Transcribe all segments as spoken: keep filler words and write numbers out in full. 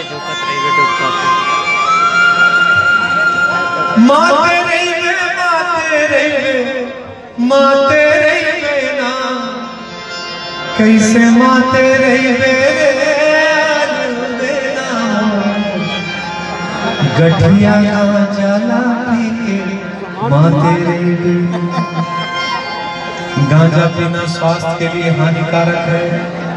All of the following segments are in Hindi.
माते रही माते रही माते रही ना कैसे माते रही गठिया जला पी के माते रही। गांजा पीना स्वास्थ्य के लिए हानिकारक है।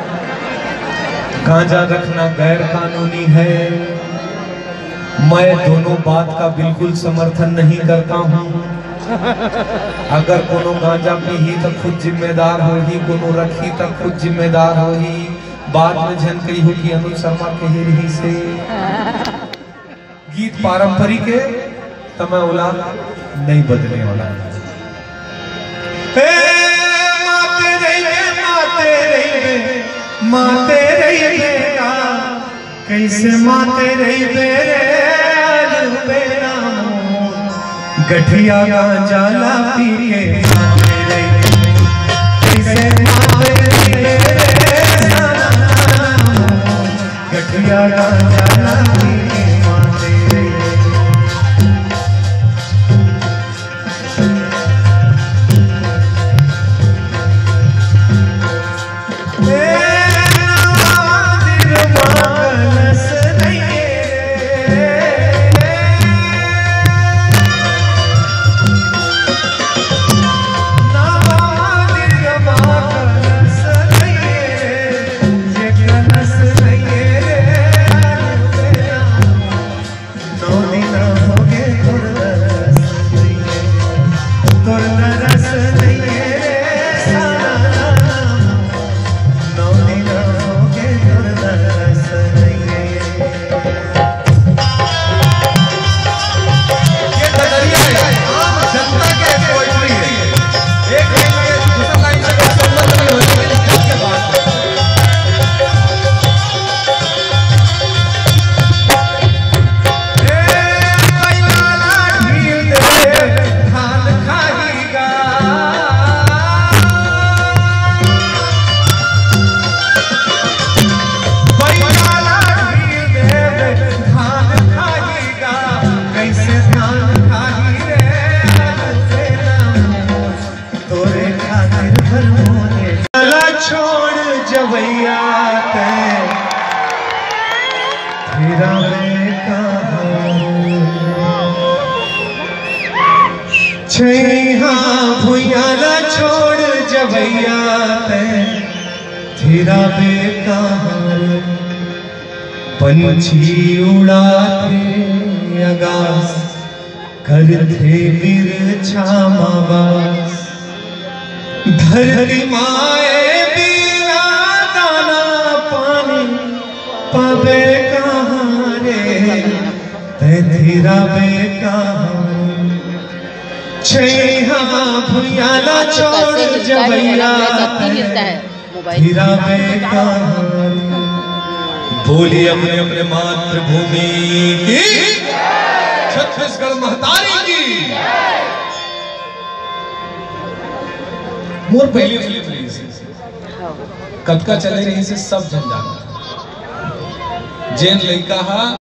गांजा रखना गैर कानूनी है। मैं दोनों बात का बिल्कुल समर्थन नहीं करता हूँ। अगर कोनो गांजा पी ही तो खुद जिम्मेदार हो ही, कोनो रखी तो खुद जिम्मेदार हो ही। बाद में झनकई हो कि अनु शर्मा कही रही से गीत पारंपरिक है तो मैं औलाद नहीं बदलने वाला। माते रही माते रही माते रही कैसे माते रही बेरे गठिया गांजा ला पी के माते रही कैसे माते रही गठिया गांजा ला पी के माते रही। भुयाला छोड़ जबैया तेरा बेकार पंछी उड़ाते आगास करते बिरछा माबास धरती माए बिना दाना पानी पावे कहाँ रे तेरा बेकार भुयाला छोड़ जबैया तेरा बेकार। बोली अपने अपने मातृभूमि की छत्तीसगढ़ महतारी की। मोर पहली फिल्म प्लीज कब का चले रही से सब जन जाना जेन लड़का